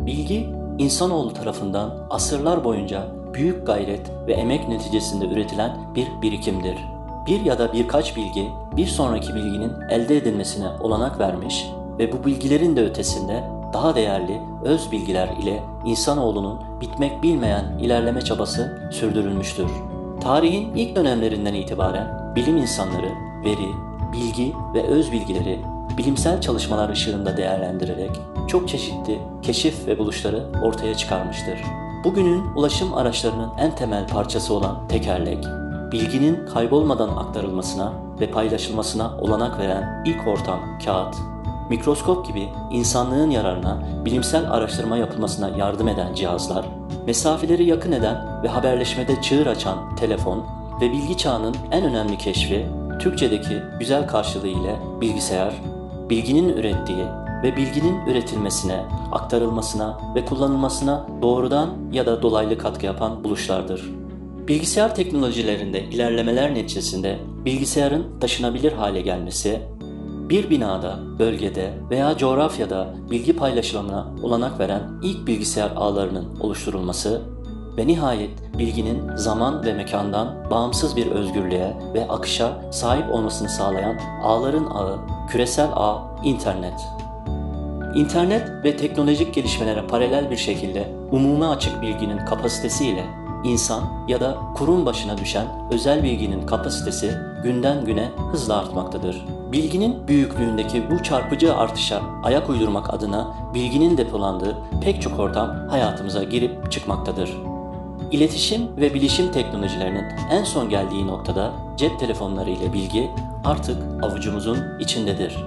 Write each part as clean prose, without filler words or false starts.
Bilgi, insanoğlu tarafından asırlar boyunca büyük gayret ve emek neticesinde üretilen bir birikimdir. Bir ya da birkaç bilgi, bir sonraki bilginin elde edilmesine olanak vermiş ve bu bilgilerin de ötesinde daha değerli öz bilgiler ile insanoğlunun bitmek bilmeyen ilerleme çabası sürdürülmüştür. Tarihin ilk dönemlerinden itibaren bilim insanları veri, bilgi ve öz bilgileri bilimsel çalışmalar ışığında değerlendirerek çok çeşitli keşif ve buluşları ortaya çıkarmıştır. Bugünün ulaşım araçlarının en temel parçası olan tekerlek, bilginin kaybolmadan aktarılmasına ve paylaşılmasına olanak veren ilk ortam kağıt, mikroskop gibi insanlığın yararına bilimsel araştırma yapılmasına yardım eden cihazlar, mesafeleri yakın eden ve haberleşmede çığır açan telefon ve bilgi çağının en önemli keşfi, Türkçedeki güzel karşılığı ile bilgisayar, bilginin ürettiği ve bilginin üretilmesine, aktarılmasına ve kullanılmasına doğrudan ya da dolaylı katkı yapan buluşlardır. Bilgisayar teknolojilerinde ilerlemeler neticesinde bilgisayarın taşınabilir hale gelmesi, bir binada, bölgede veya coğrafyada bilgi paylaşımına olanak veren ilk bilgisayar ağlarının oluşturulması ve nihayet bilginin zaman ve mekandan bağımsız bir özgürlüğe ve akışa sahip olmasını sağlayan ağların ağı, küresel ağ, internet. İnternet ve teknolojik gelişmelere paralel bir şekilde umuma açık bilginin kapasitesiyle insan ya da kurum başına düşen özel bilginin kapasitesi günden güne hızla artmaktadır. Bilginin büyüklüğündeki bu çarpıcı artışa ayak uydurmak adına bilginin depolandığı pek çok ortam hayatımıza girip çıkmaktadır. İletişim ve bilişim teknolojilerinin en son geldiği noktada cep telefonları ile bilgi artık avucumuzun içindedir.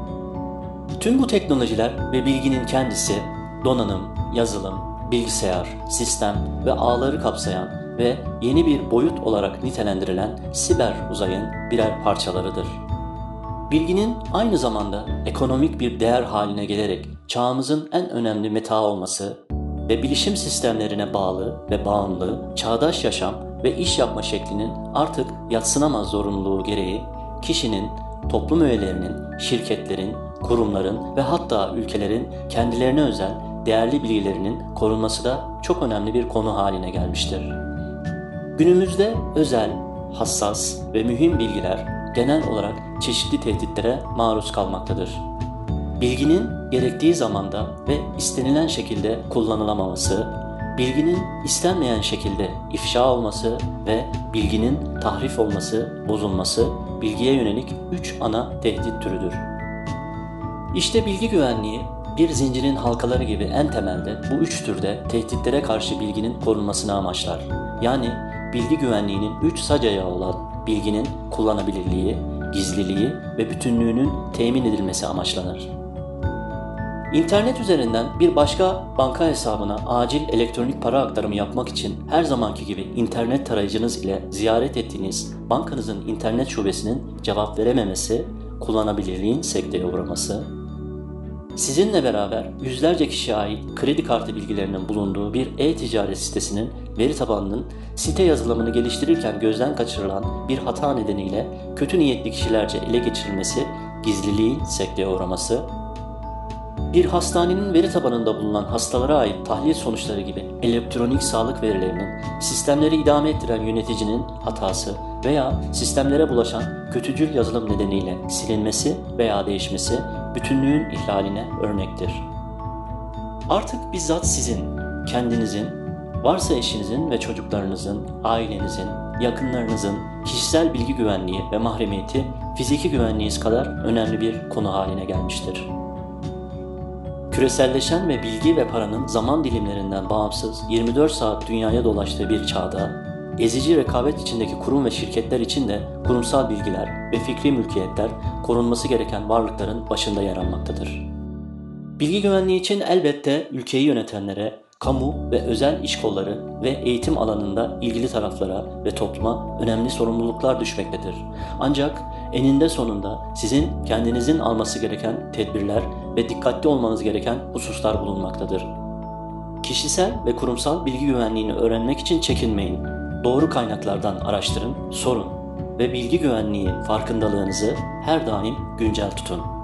Tüm bu teknolojiler ve bilginin kendisi donanım, yazılım, bilgisayar, sistem ve ağları kapsayan ve yeni bir boyut olarak nitelendirilen siber uzayın birer parçalarıdır. Bilginin aynı zamanda ekonomik bir değer haline gelerek çağımızın en önemli metaı olması ve bilişim sistemlerine bağlı ve bağımlı çağdaş yaşam ve iş yapma şeklinin artık yadsınamaz zorunluluğu gereği kişinin, toplum üyelerinin, şirketlerin, kurumların ve hatta ülkelerin kendilerine özel değerli bilgilerinin korunması da çok önemli bir konu haline gelmiştir. Günümüzde özel, hassas ve mühim bilgiler genel olarak çeşitli tehditlere maruz kalmaktadır. Bilginin gerektiği zamanda ve istenilen şekilde kullanılamaması, bilginin istenmeyen şekilde ifşa olması ve bilginin tahrif olması, bozulması bilgiye yönelik 3 ana tehdit türüdür. İşte bilgi güvenliği bir zincirin halkaları gibi en temelde bu 3 türde tehditlere karşı bilginin korunmasını amaçlar. Yani bilgi güvenliğinin 3 sac ayağı olan bilginin kullanılabilirliği, gizliliği ve bütünlüğünün temin edilmesi amaçlanır. İnternet üzerinden bir başka banka hesabına acil elektronik para aktarımı yapmak için her zamanki gibi internet tarayıcınız ile ziyaret ettiğiniz bankanızın internet şubesinin cevap verememesi, kullanılabilirliğin sekteye uğraması, sizinle beraber yüzlerce kişiye ait kredi kartı bilgilerinin bulunduğu bir e-ticaret sitesinin veri tabanının site yazılımını geliştirirken gözden kaçırılan bir hata nedeniyle kötü niyetli kişilerce ele geçirilmesi, gizliliğin sekteye uğraması, bir hastanenin veri tabanında bulunan hastalara ait tahlil sonuçları gibi elektronik sağlık verilerinin sistemleri idame ettiren yöneticinin hatası veya sistemlere bulaşan kötücül yazılım nedeniyle silinmesi veya değişmesi bütünlüğün ihlaline örnektir. Artık bizzat sizin, kendinizin, varsa eşinizin ve çocuklarınızın, ailenizin, yakınlarınızın kişisel bilgi güvenliği ve mahremiyeti fiziki güvenliğiniz kadar önemli bir konu haline gelmiştir. Küreselleşen ve bilgi ve paranın zaman dilimlerinden bağımsız 24 saat dünyaya dolaştığı bir çağda, ezici rekabet içindeki kurum ve şirketler için de kurumsal bilgiler ve fikri mülkiyetler korunması gereken varlıkların başında yer almaktadır. Bilgi güvenliği için elbette ülkeyi yönetenlere, kamu ve özel iş kolları ve eğitim alanında ilgili taraflara ve topluma önemli sorumluluklar düşmektedir. Ancak eninde sonunda sizin kendinizin alması gereken tedbirler ve dikkatli olmanız gereken hususlar bulunmaktadır. Kişisel ve kurumsal bilgi güvenliğini öğrenmek için çekinmeyin. Doğru kaynaklardan araştırın, sorun ve bilgi güvenliği farkındalığınızı her daim güncel tutun.